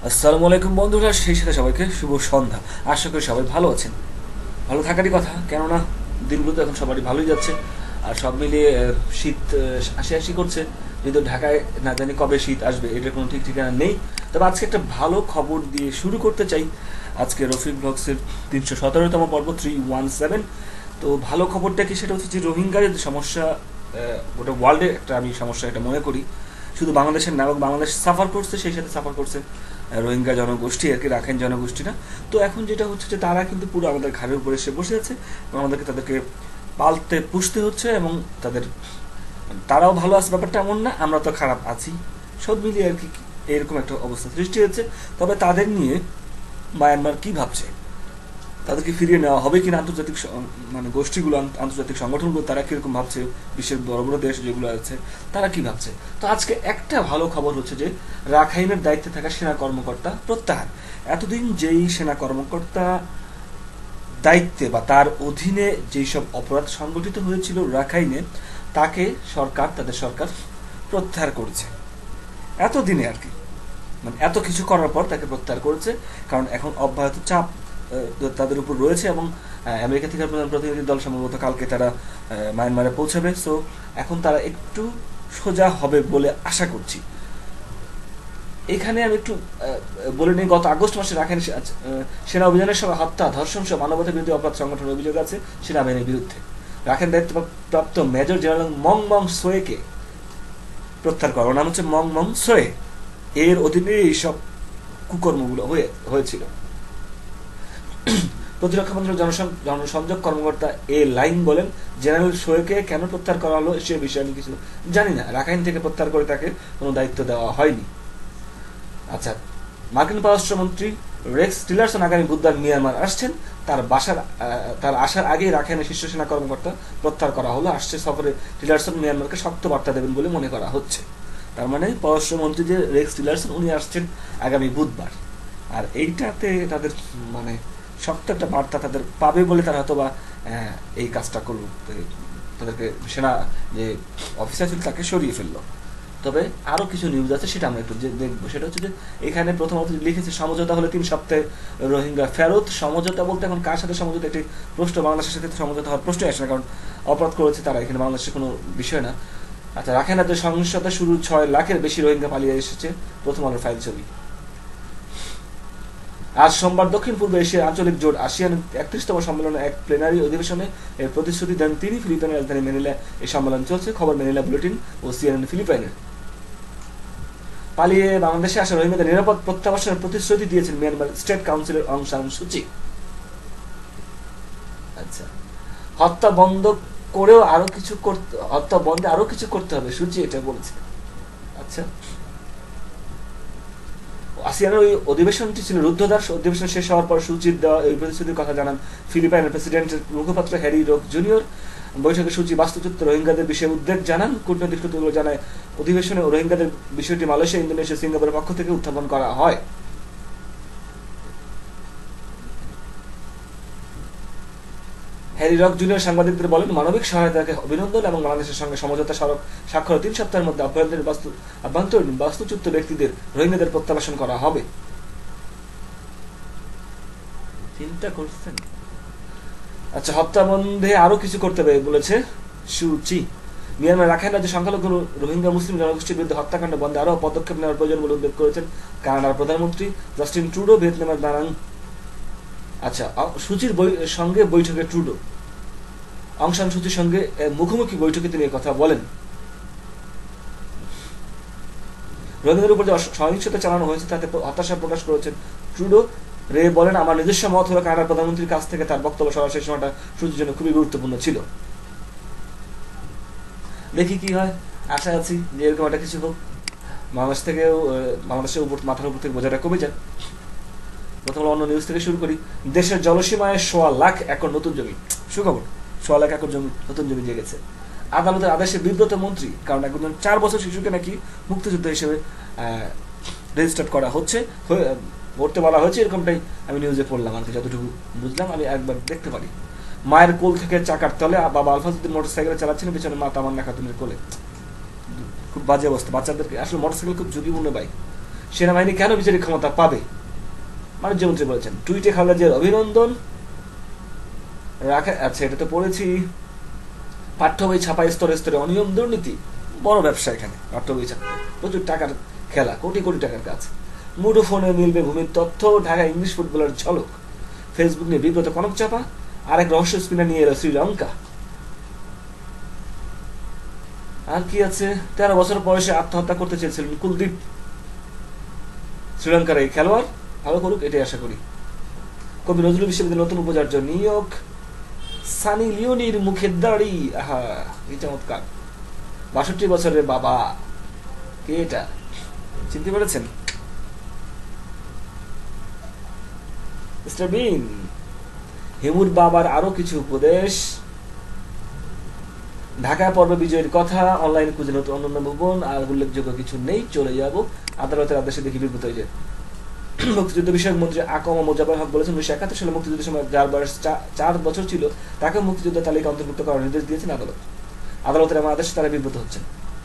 আসসালামু আলাইকুম বন্ধুরা, সেই সাথে সবাইকে শুভ সন্ধ্যা। আশা করি সবাই ভালো আছেন। ভালো থাকারই কথা, কেননা দিনগুলো তো এখন সবারই ভালোই যাচ্ছে। আর সব মিলিয়ে শীত আসি আসি করছে। যেহেতু ঢাকায় না জানি কবে শীত আসবে, এটার কোনো ঠিক ঠিকানা নেই। তবে আজকে একটা ভালো খবর দিয়ে শুরু করতে চাই। আজকে রফিক ব্লগসের 317তম পর্ব 317। তো ভালো খবরটা কি, সেটা হচ্ছে যে রোহিঙ্গার যে সমস্যা, গোটা ওয়ার্ল্ডে একটা আমি সমস্যা এটা মনে করি। শুধু বাংলাদেশের না, এবং বাংলাদেশ সাফার করছে, সেই সাথে সাফার করছে রোহিঙ্গা জনগোষ্ঠী আর কি, রাখাইন জনগোষ্ঠীরা। তো এখন যেটা হচ্ছে যে তারা কিন্তু পুরো আমাদের ঘাড়ের উপরে এসে বসে আছে, এবং আমাদেরকে তাদেরকে পালতে পুষতে হচ্ছে, এবং তাদের তারাও ভালো আছে ব্যাপারটা এমন না, আমরা তো খারাপ আছি। সব মিলিয়ে আর কি এরকম একটা অবস্থা সৃষ্টি হচ্ছে। তবে তাদের নিয়ে মায়ানমার কি ভাবছে, তাদেরকে ফিরিয়ে নেওয়া হবে কিনা, আন্তর্জাতিক মানে গোষ্ঠীগুলো, আন্তর্জাতিক সংগঠনগুলো তারা কিরকম ভাবছে, বিশ্বের বড় বড় দেশ যেগুলো আছে তারা কি ভাবছে। তো আজকে একটা ভালো খবর হচ্ছে যে রাখাইনের দায়িত্বে থাকা সেনা কর্মকর্তা প্রত্যাহার। এতদিন যেই সেনা কর্মকর্তা দায়িত্বে বা তার অধীনে যেই সব অপরাধ সংগঠিত হয়েছিল রাখাইনে, তাকে তাদের সরকার প্রত্যাহার করেছে এতদিনে আর কি। মানে এত কিছু করার পর তাকে প্রত্যাহার করেছে, কারণ এখন অব্যাহত চাপ তাদের উপর রয়েছে, এবং আমেরিকা থেকে প্রধান প্রতিনিধি দল সম্ভবত কালকে তারা মায়ানমারে পৌঁছাবে। সো এখন তারা একটু সোজা হবে বলে আশা করছি। এখানে আমি একটু বলে নিই, গত আগস্ট মাসে রাখাইন সেনা অভিযানের সময় হত্যা, ধর্ষণ সহ মানবতা বিরোধী অপরাধ সংগঠনের অভিযোগ আছে সেনাবাহিনীর বিরুদ্ধে। রাখাইন দায়িত্বপ্রাপ্ত মেজর জেনারেল মং মং সোয়েকে প্রত্যাহার করা, ওর নাম হচ্ছে মং মং সোয়ে। এর অধীনে এইসব কুকর্মগুলো হয়েছিল। প্রতিরক্ষা মন্ত্রক জনসংযোগ কর্মকর্তা এ লাইন বলেন, জেনারেল শোয়েকে কেন প্রত্যাহার করা হলো সে বিষয়ে আমি কিছু জানি না। রাখাইন থেকে প্রত্যাহার করে তাকে কোনো দায়িত্ব দেওয়া হয়নি। আচ্ছা, মার্কিন পররাষ্ট্রমন্ত্রী রেক্স টিলারসন আগামী বুধবার মিয়ানমার আসছেন। তার আসার আগেই রাখাইনের শীর্ষ সেনা কর্মকর্তা প্রত্যাহার করা হলো। আসছে সফরে টিলারসন মিয়ানমারকে শক্ত বার্তা দেবেন বলে মনে করা হচ্ছে। তার মানে পররাষ্ট্রমন্ত্রী যে রেক্স টিলারসন, উনি আসছেন আগামী বুধবার। আর এইটাতে তাদের মানে শক্ত একটা বার্তা তাদের পাবে বলে তারা হয়তো বা এই কাজটা করলো, তাদেরকে সেনা যে অফিসার ছিল তাকে সরিয়ে ফেললো। তবে আরো কিছু নিউজ আছে, সেটা আমরা একটু দেখবো। সেটা হচ্ছে যে এখানে প্রথমত লিখেছে সমঝোতা হলে 3 সপ্তাহে রোহিঙ্গা ফেরত। সমঝোতা বলতে এখন কার সাথে সমঝোতা, একটি প্রশ্ন। বাংলাদেশের সাথে সমঝোতা হওয়ার প্রশ্নই আসে না, কারণ অপরাধ করেছে তারা, এখানে বাংলাদেশের কোনো বিষয় না। আচ্ছা, রাখাইন রাজ্যের সহিংসতা শুরু, 6 লাখের বেশি রোহিঙ্গা পালিয়ে এসেছে, প্রথম আলোর ফাইল ছবি। আজ সোমবার দক্ষিণ পূর্ব এশিয়ার আঞ্চলিক জোট আসিয়ান 31তম সম্মেলনে এক প্লেনারি অধিবেশনে এর প্রতিশ্রুতি দেন তিনি। ফিলিপাইনের রাজধানী ম্যানিলা এই সম্মেলন চলছে। খবর ম্যানিলা বুলেটিন ও সিএনএন ফিলিপাইনের। পালিয়ে বাংলাদেশে আসা রোহিঙ্গাদের নিরাপদ প্রত্যাবাসনের প্রতিশ্রুতি দিয়েছেন মিয়ানমার স্টেট কাউন্সিলের অং সান সুচি। আচ্ছা, হত্যা বন্ধ করেও হত্যা বন্ধে আরো কিছু করতে হবে, সুচি এটা বলছে। আচ্ছা, আসিয়ানের ওই অধিবেশনটি ছিল রুদ্ধদ্বার। অধিবেশন শেষ হওয়ার পর সুচির দেওয়া এই প্রতিশ্রুতির কথা জানান ফিলিপাইনের প্রেসিডেন্টের মুখপাত্র হ্যারি রোক জুনিয়র। বৈঠকে সূচি বাস্তুচ্যুত রোহিঙ্গাদের বিষয়ে উদ্বেগ জানান। কূটনৈতিক সূত্রগুলো জানায়, অধিবেশনে রোহিঙ্গাদের বিষয়টি মালয়েশিয়া, ইন্দোনেশিয়া, সিঙ্গাপুরের পক্ষ থেকে উত্থাপন করা হয়। হ্যারি রক জুনিয়র সাংবাদিকদের বলেন, মানবিক সহায়তাকে অভিনন্দন এবং বাংলাদেশের সঙ্গে সমঝোতা স্মারক স্বাক্ষর 3 সপ্তাহের মধ্যে আভ্যন্তরীণ বাস্তুচ্যুত ব্যক্তিদের রোহিঙ্গাদের প্রত্যাবাসন করা হবে। চিন্তা করছেন? আচ্ছা, হত্যা বন্ধে আরো কিছু করতে হবে বলেছে সুচি। মিয়ানমার রাখাইন রাজ্যে সংখ্যালঘু রোহিঙ্গা মুসলিম জনগোষ্ঠীর বিরুদ্ধে হত্যাকাণ্ড বন্ধে আরো পদক্ষেপ নেওয়ার প্রয়োজন বলে উল্লেখ করেছেন কানাডার প্রধানমন্ত্রী জাস্টিন ট্রুডো, ভিয়েতনামের দানাং। আচ্ছা, সুচির সঙ্গে বৈঠকে ট্রুডো, অং সান সুচির সঙ্গে মুখোমুখি বৈঠকে তিনি কথা বলেন। রোহিঙ্গাদের উপর যে সহিংসতা চালানো হয়েছে তাতে হতাশা প্রকাশ করেছেন ট্রুডো। রে বলেন, আমার নিজস্ব মত হলো কানাডার প্রধানমন্ত্রীর কাছ থেকে তার বক্তব্য সরাসরি সময়টা সুচির জন্য খুবই গুরুত্বপূর্ণ ছিল। দেখি কি হয়, আশা আছি যে এরকম একটা কিছু হোক, বাংলাদেশের উপর মাথার উপর থেকে বোঝাটা কমে যায়। প্রথম অন্য নিউজ থেকে শুরু করি। দেশের জলসীমায় 1.25 লাখ একর নতুন জমি, সুখবর, 1.25 লাখ একর জমি নতুন জমি জেগেছে। আদালতের আদেশে বিব্রত মন্ত্রী, কারণ একজন 4 বছর শিশুকে নাকি মুক্তিযুদ্ধ হিসেবে রেজিস্টার করা হচ্ছে, পড়তে বলা হয়েছে, এরকমটাই আমি নিউজে পড়লাম আর কি, যতটুকু বুঝলাম। আমি একবার দেখতে পারি। মায়ের কোল থেকে চাকার তলে বাবা আলফাজুদ্দিন মোটরসাইকেলে চালাচ্ছিলেন, পিছনে মা তামান্না খাতুনের কোলে। খুব বাজে অবস্থা বাচ্চাদেরকে, আসলে মোটরসাইকেল খুব ঝুঁকিপূর্ণ বাইক। সেনাবাহিনী কেন বিচারিক ক্ষমতা পাবে? বাণিজ্যমন্ত্রী বলেছেন। টুইটে খালেদা জিয়ার অভিনন্দন রাখা। আচ্ছা, এটা তো পড়েছি। পাঠ্য বই ছাপায় স্তরে স্তরে অনিয়ম দুর্নীতি, বড় ব্যবসা এখানে। পাঠ্য বই ছাপা প্রচুর টাকার খেলা, কোটি কোটি টাকার কাজ। মুঠোফোনে মিলবে ভূমির তথ্য, ঢাকা ইংলিশ ফুটবলার ঝলক। ফেসবুক নিয়ে বিব্রত কনক চাপা। আরেক রহস্য স্পিনার নিয়ে এলো শ্রীলঙ্কা। আর কি আছে? 13 বছর বয়সে আত্মহত্যা করতে চেয়েছিলেন কুলদীপ। শ্রীলঙ্কার এই খেলোয়াড় ভালো করুক, এটাই আশা করি। কবি নজরুল বিশ্ববিদ্যালয়ের নতুন উপাচার্য নিয়োগ। সানি লিওনির মুখের দাড়ি, আহা এই চমৎকার। 62 বছরের বাবা। কে এটা? চিনতে পেরেছেন? মিস্টার বিন। হেমুর বাবার আরো কিছু উপদেশ। ঢাকা পর্ব বিজয়ের কথা, অনলাইনে খুঁজে নতুন অন্যান্য ভবন, আর উল্লেখযোগ্য কিছু নেই, চলে যাব। আদালতের আদেশে দেখি বিব্রত হয়ে যায়। মুক্তিযুদ্ধ বিষয়ক মন্ত্রী আকম মোজাফর হক বলেছেন, 1971 সালে মুক্তিযুদ্ধের সময় যার বয়স 4 বছর ছিল তাকে মুক্তিযোদ্ধা তালিকা অন্তর্ভুক্ত করার নির্দেশ দিয়েছেন আদালত। আদালতের এমন আদেশে তারা বিব্রত হচ্ছেন।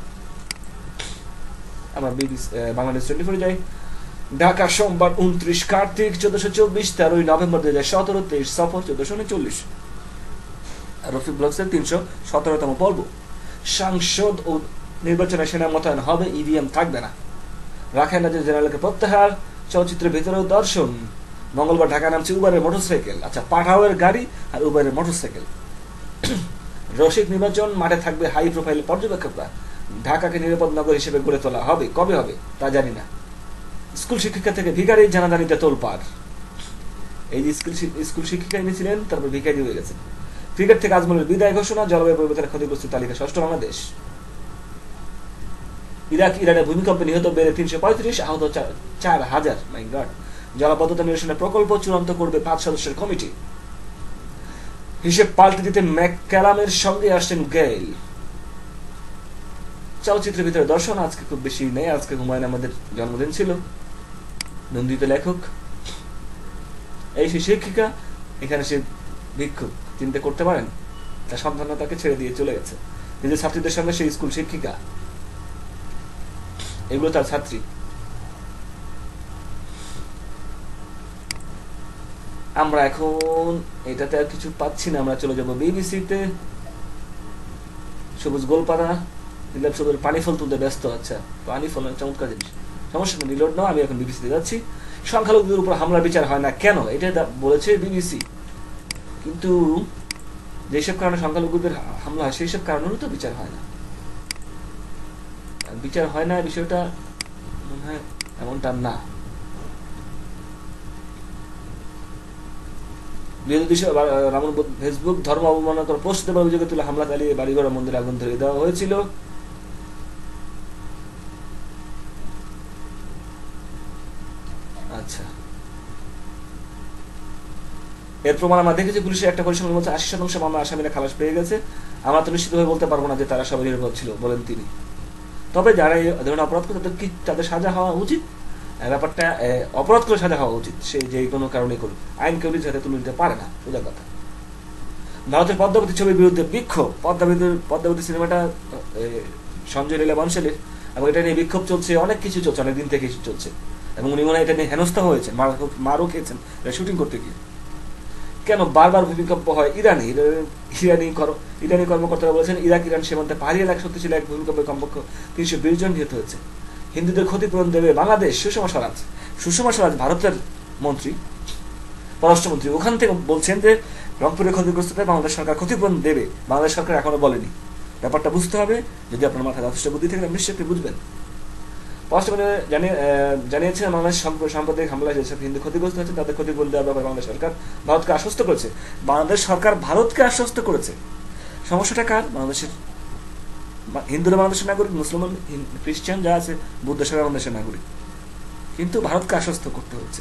আমার বাংলাদেশ 24 যাই। ঢাকা সোমবার 29 কার্তিক 1424, 13 নভেম্বর 2017, 23 সফর 1439। রফিক ব্লগসের 317তম পর্ব। সাংসদ ও নির্বাচনে সেনা মোতায়েন হবে, ইভিএম থাকবে না। রাখাইন রাজ্যের জেনারেলকে প্রত্যাহার, চলচ্চিত্রের ভেতরেও দর্শন। মঙ্গলবার ঢাকা নামছে উবারের মোটরসাইকেল। আচ্ছা, পাঠাওয়ের গাড়ি আর উবারের মোটরসাইকেল। রসিক নির্বাচন, মাঠে থাকবে হাই প্রোফাইল পর্যবেক্ষকরা। ঢাকাকে নিরাপদ নগর হিসেবে গড়ে তোলা হবে, কবে হবে তা জানি না। স্কুল শিক্ষিকা থেকে ভিখারি, জানাজানিতে তোলপাড়। এই যে স্কুল শিক্ষিকা এনেছিলেন, তারপর ভিখারি হয়ে গেছেন। ক্রিকেট থেকে আজমলের বিদায় ঘোষণা, জলবায়ু পরিবর্তনের ক্ষতিগ্রস্ত তালিকা 6ষ্ঠ বাংলাদেশ। ইরাক ইরানের ভূমিকম্পে নিহত বেড়ে 335, আহত 4000। My God. জলাবদ্ধতা নিরসনের প্রকল্প চূড়ান্ত করবে 5 সদস্যের কমিটি। হিসেব পাল্টে দিতে ম্যাকক্যালামের সঙ্গে আসছেন গেইল। চলচ্চিত্রের ভিতরে দর্শন, আজকে খুব বেশি নেই। আজকে হুমায়ুন আমাদের জন্মদিন ছিল, নন্দিত লেখক। এই সেই শিক্ষিকা, এখানে সে ভিক্ষুক, চিন্তা করতে পারেন? তার সন্তানরা তাকে ছেড়ে দিয়ে চলে গেছে। নিজের ছাত্রীদের সঙ্গে সেই স্কুল শিক্ষিকা, এগুলো তার ছাত্রী। আমরা এখন এটাতে আর কিছু পাচ্ছি না, আমরা চলে যাবো বিবিসিতে। সবুজ গোলপাড়া, নীলাভ সবুজ পানি ফল তুলতে ব্যস্ত। আচ্ছা, পানি ফল চমৎকার জিনিস, সমস্যা নেই, রিলোড নাও। আমি এখন বিবিসিতে যাচ্ছি। সংখ্যালঘুদের উপর হামলার বিচার হয় না কেন, এটা বলেছে বিবিসি। কিন্তু যেসব কারণে সংখ্যালঘুদের হামলা হয় সেই সব কারণেরও তো বিচার হয় না। বিচার হয় না, বিষয়টা মনে হয় এমনটা না। ফেসবুক ধর্ম অবমাননা করে পোস্ট দেওয়ার অভিযোগে তুলে হামলা চালিয়ে বাড়িঘর মন্দিরে আগুন ধরিয়ে দেওয়া হয়েছিল। আচ্ছা, এর প্রমাণ আমরা দেখেছি। পুলিশের একটা পরিসংখ্যান বলছে 80% মামলা আসামিরা খালাস পেয়ে গেছে। আমরা তো নিশ্চিতভাবে বলতে পারবো না যে তারা সবাই নিরাপদ ছিল, বলেন তিনি। তবে যারা এই ধরনের অপরাধ করে তাদের সাজা হওয়া উচিত। ব্যাপারটা অপরাধ করে সাজা হওয়া উচিত, সে যে কোনো কারণে করুক। আইন কেউ যাতে তুলে নিতে পারে না, সোজা কথা। ভারতের পদ্মাবতী ছবির বিরুদ্ধে বিক্ষোভ। পদ্মাবতী সিনেমাটা সঞ্জয় লীলা বনশালীর, এবং এটা নিয়ে বিক্ষোভ চলছে, অনেক কিছু চলছে, অনেক দিন থেকে চলছে। এবং উনি মনে হয় এটা নিয়ে হেনস্থা হয়েছেন, মারও খেয়েছেন শুটিং করতে গিয়ে। কেন বারবার ভূমিকম্প হয়? ইরানি কর্মকর্তারা বলেছেন, ইরাক ইরান সীমান্তে পাহাড়ি এলাকা শক্তিশালী এক ভূমিকম্পে কমপক্ষে 320 জন নিহত হয়েছে। হিন্দুদের ক্ষতিপূরণ দেবে বাংলাদেশ। সুষমা স্বরাজ ভারতের মন্ত্রী, পররাষ্ট্রমন্ত্রী, ওখান থেকে বলছেন যে রংপুরের ক্ষতিগ্রস্তদের বাংলাদেশ সরকার ক্ষতিপূরণ দেবে। বাংলাদেশ সরকার এখনো বলেনি। ব্যাপারটা বুঝতে হবে। যদি আপনার মাথায় যথেষ্ট বুদ্ধি থাকে, নিশ্চয়ই বুঝবেন। পররাষ্ট্রমন্ত্রী জানিয়েছেন, বাংলাদেশ সাম্প্রদায়িক হামলায় যেসব হিন্দু ক্ষতিগ্রস্ত হয়েছে তাদের ক্ষতিপূরণ দেওয়ার ব্যাপারে বাংলাদেশ সরকার ভারতকে আশ্বস্ত করেছে। বাংলাদেশ সরকার ভারতকে আশ্বস্ত করেছে। সমস্যাটা কার? বাংলাদেশের হিন্দুরা বাংলাদেশের নাগরিক, মুসলমান খ্রিস্টান যা আছে বুদ্ধ সবাই বাংলাদেশের নাগরিক, কিন্তু ভারতকে আশ্বস্ত করতে হচ্ছে।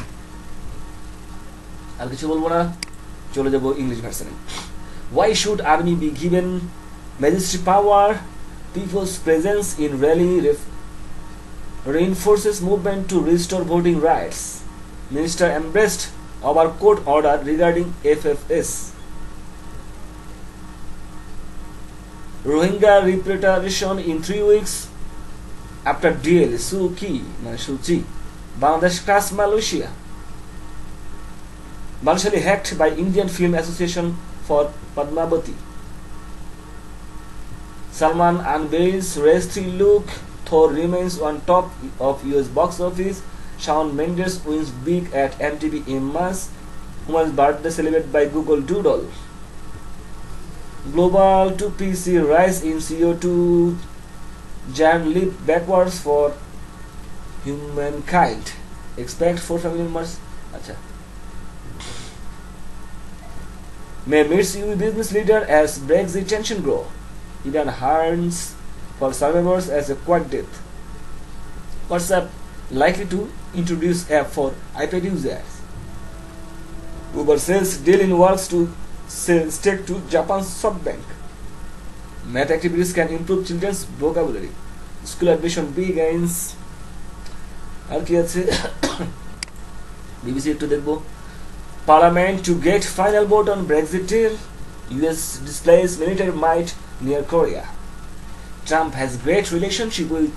আর কিছু বলবো না, চলে যাবো ইংলিশ ভার্সনে। Why should army be given magistrate power? People's presence in rally reinforces movement to restore voting rights. Minister embraced our court order regarding FFS. Rohingya repatriation in 3 weeks. after DL Suu Kyi মানে সুচি Bangladesh crash Malaysia Banshali hacked by Indian Film Association for Padmavati Salman unveils racy look Thor remains on top of US box office Shawn Mendes wins big at MTV Immas Humayun's birthday celebrated by Google Doodle Global 2PC rise in CO2 giant leap backwards for humankind. Expect 4 million members. Acha. May meets EU business leader as Brexit tension grow. Iran harns for survivors as a quick death. WhatsApp likely to introduce app for iPad users. Uber sells deal in works to sell stake to Japan's SoftBank. Math activities can improve children's vocabulary. School admission begins. আর কি আছে BBC একটু দেখবো Parliament to get final vote on Brexit deal US displays military might near Korea Trump has great relationship with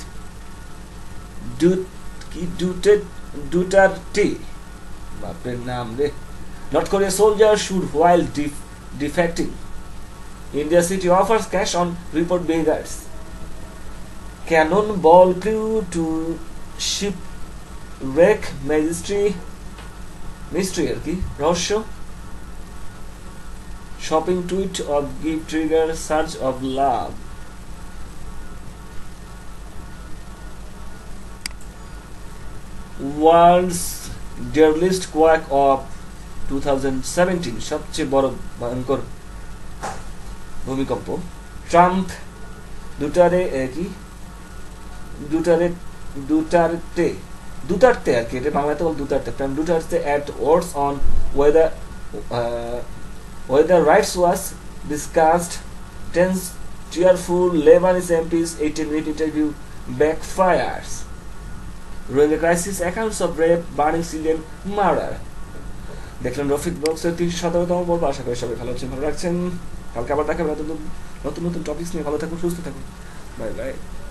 Duterte বাপের নাম রে North Korea soldier shoot while defecting India city offers cash on report beggars Cannonball crew to shipwreck mystery আর কি রহস্য shopping tweet of give trigger search of love world's deadliest quake of 2017 সবচেয়ে বড় ভয়ঙ্কর ভূমিকম্প Trump দুটারতে আর কি এটা বাংলাতে বল Duterte Trump Duterte at odds on whether rights was discussed tense tearful Lebanese MP's 18-minute interview backfires Rohingya crisis accounts of rape burning children murder দেখলেন রফিক ব্লগসের 317তম পর্ব আশা করি সবাই ভালো আছেন ভালো রাখছেন কালকে আবার দেখা হবে নতুন নতুন টপিকস নিয়ে ভালো থাকুন সুস্থ থাকুন বাই বাই